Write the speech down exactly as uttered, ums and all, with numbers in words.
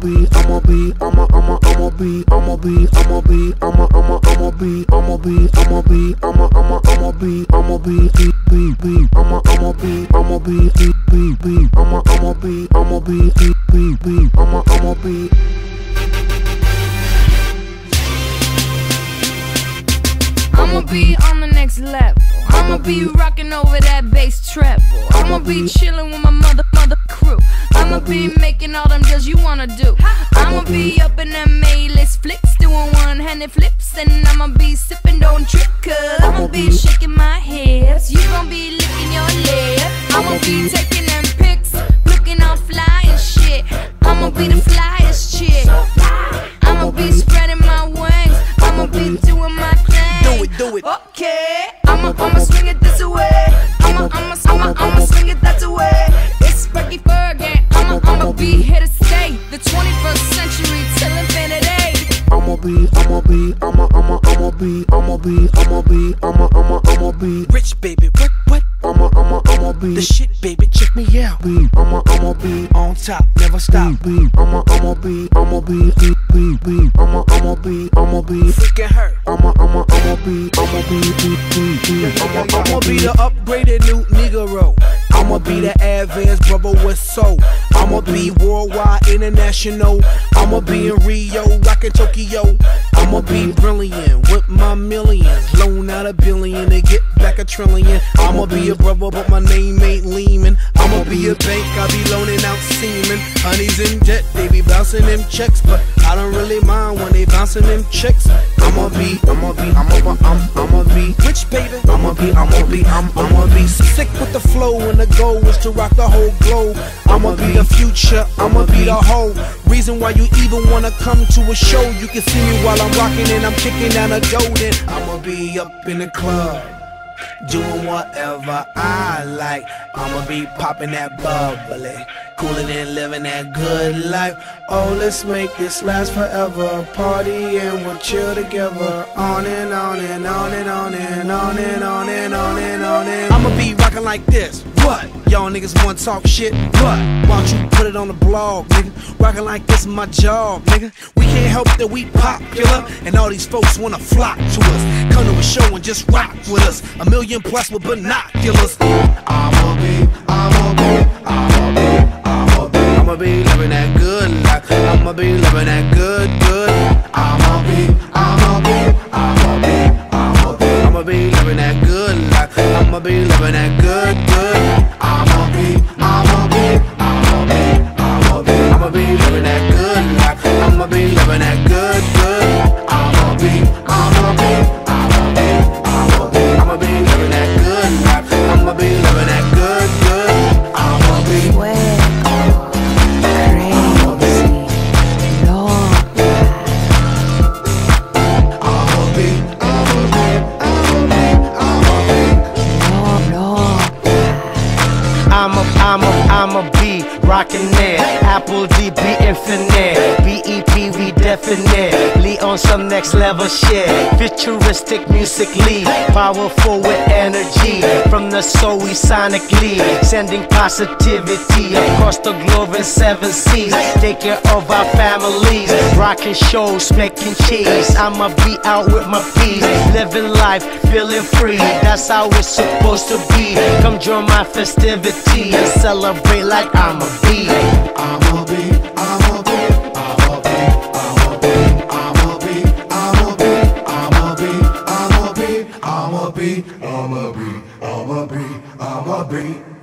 be, I'ma be, I'ma, I'ma, I'ma be, I'ma be, I'ma be, I'ma, I'ma, I'ma be, I'ma be, I'ma be, I'ma, I'ma, I'ma be, I'ma be, be, be, be, I'ma, I'ma be, I'ma be, be, be, be, I'ma, I'ma be, I'ma be, be, be, be, I'ma, I'ma be. I'ma be on the next level. I'ma be rocking over that bass treble. I'ma be chilling with my mother, mother crew. I'ma be making all them deals you wanna do. I'ma be up in them A-list flicks, doing one-handed flips, and I'ma be sipping, don't trip, cause I'ma be shaking my hips. You gon' be licking your lips. I'ma be taking them pics, looking all fly and shit. I'ma be the flyest chick. I'ma be spreading my wings. I'ma be doing my thing. Do it, do it. Okay, I'ma, I'ma swing it this way. I'ma, I'ma, I'ma, I'ma swing it that way. It's Ricky Fergie. I'ma, I'ma be here to stay. The twenty-first century till infinity. I'ma be, I'ma be, I'ma, I'ma, I'ma be, I'ma be, I'ma be, I'ma, I'ma, I'ma be Rich baby, what, what? I'ma, I'ma, I'ma be The shit, baby, check me out. Be, I'ma, I'ma be On top, never stop. Be, I'ma, I'ma be, I'ma be, be, be, be, I'ma, I'ma be, I'ma be Freaking her. I'ma, I'ma, I'ma be, I'ma be, be, be, be, I'ma, I'ma I'ma be be the upgraded new Negro. I'ma be the advanced brother with soul. I'ma be worldwide, international. I'ma be in Rio, rockin' Tokyo. I'ma be brilliant with my millions. Loan out a billion to get back a trillion. I'ma be a brother, but my name ain't Lehman. I'ma be a bank, I be loaning out semen. Honeys and jet, they be bouncing them checks, but I don't really mind when they bouncing them checks. I'ma be, I'ma be, I'ma, I'm, I'ma be rich, baby. I'ma be, I'ma be, I'm, I'ma be sick with the flow, and the goal is to rock the whole globe. I'ma be the future, I'ma be the whole reason why you even wanna come to a show. You can see me while I'm rocking and I'm kicking down a dough. Then I'ma be up in the club, doing whatever I like. I'ma be popping that bubbly, cooling and living that good life. Oh, let's make this last forever. Party and we'll chill together. On and on and on and on and on and on and on and on and I'ma be rocking like this. What? Y'all niggas wanna talk shit? What? Why don't you put it on the blog, nigga? Rocking like this is my job, nigga. We can't help that we popular, and all these folks wanna flock to us. Come to a show and just rock with us. A million plus with binoculars. I'ma be, I'ma be, I'ma be, I'ma be, I'ma be living that good life. I'ma be living that good, good. I'ma be, I'ma be, I'ma be, I'ma be, I'ma be living that good life. I'ma be living that good, good. I'ma be, I'ma be, I'ma be, I'ma be, I'ma be living that good life. I'ma be living that good, good. I'ma be, I'ma be, I'ma be, I'ma be, I'ma be living that good life. I'ma be living that good, good. I'ma be Well, crazy, Lord. I'ma be, I'ma be, I'ma be, I'ma be, Lord, I'ma, I'ma, I'ma be rockin' it. Apple D B infinite. B E P we definitely on some next level shit. Futuristic musically, powerful with energy. From the soul we sonically sending positivity across the globe in seven seas. Take care of our families, rocking shows, making cheese. I'ma be out with my peas, living life, feeling free. That's how it's supposed to be. Come join my festivity and celebrate like I'ma be. I'ma be, I'ma be, I'ma be, I'ma be, I'ma be, I'ma be, I'ma be, I'ma be, I'ma be, I'ma be, I'ma be, I'ma be.